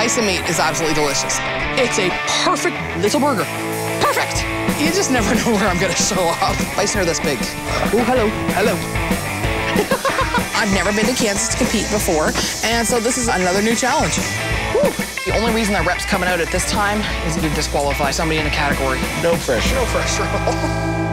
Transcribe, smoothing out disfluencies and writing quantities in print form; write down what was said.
Bison meat is absolutely delicious. It's a perfect little burger. Perfect. You just never know where I'm gonna show up. Bison are this big. Oh, hello, hello. I've never been to Kansas to compete before, and so this is another new challenge. Whew. The only reason that rep's coming out at this time is to disqualify somebody in a category. No pressure. No pressure.